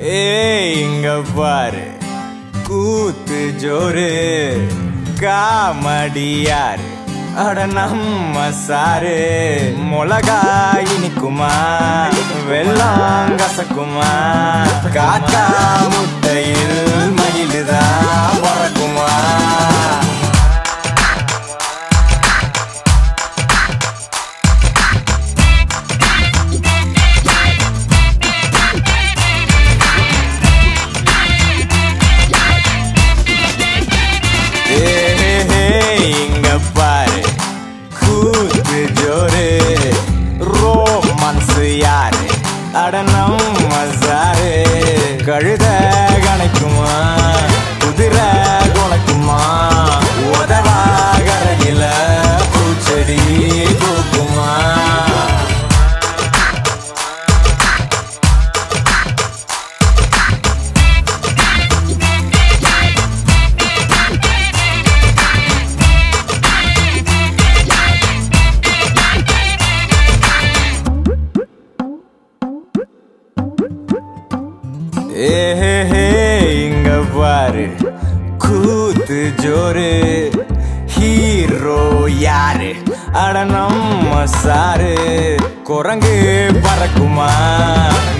இங்க பாரு கூத்து ஜோரு காமடியாரு அட நம்ம சாரு மிளகா இனிக்குமா வெள்ளம் கசக்குமா காக்கா முட்டையில் மயிலுதான் பறக்குமா ஜோரு ரோமான்ஸ் யாரு அட நம்ம சாரு கழுத கணக்குமா குதிரை குணக்குமா உதவா கரையில பூச்செடி பூக்குமா இங்க பாரு கூத்து ஜோரு ஹீரோ யாரு அட நம்ம சாரு குரங்கு பறக்குமா